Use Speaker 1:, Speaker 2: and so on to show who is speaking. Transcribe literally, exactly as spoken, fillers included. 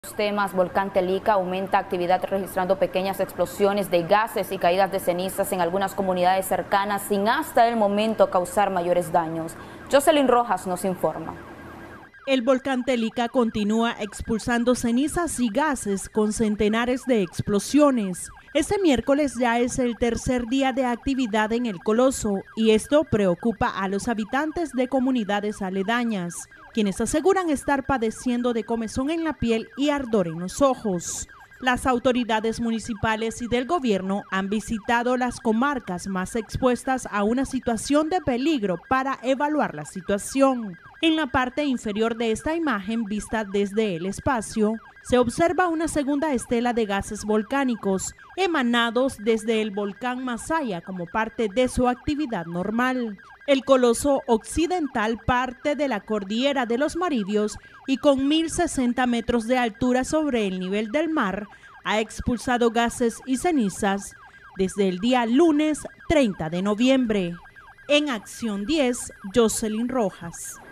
Speaker 1: Temas, Volcán Telica aumenta actividad registrando pequeñas explosiones de gases y caídas de cenizas en algunas comunidades cercanas sin hasta el momento causar mayores daños. Jocelyn Rojas nos informa.
Speaker 2: El volcán Telica continúa expulsando cenizas y gases con centenares de explosiones. Este miércoles ya es el tercer día de actividad en el coloso y esto preocupa a los habitantes de comunidades aledañas, quienes aseguran estar padeciendo de comezón en la piel y ardor en los ojos. Las autoridades municipales y del gobierno han visitado las comarcas más expuestas a una situación de peligro para evaluar la situación. En la parte inferior de esta imagen, vista desde el espacio, se observa una segunda estela de gases volcánicos emanados desde el volcán Masaya como parte de su actividad normal. El coloso occidental parte de la cordillera de los Maribios y con mil sesenta metros de altura sobre el nivel del mar ha expulsado gases y cenizas desde el día lunes treinta de noviembre. En Acción diez, Jocelyn Rojas.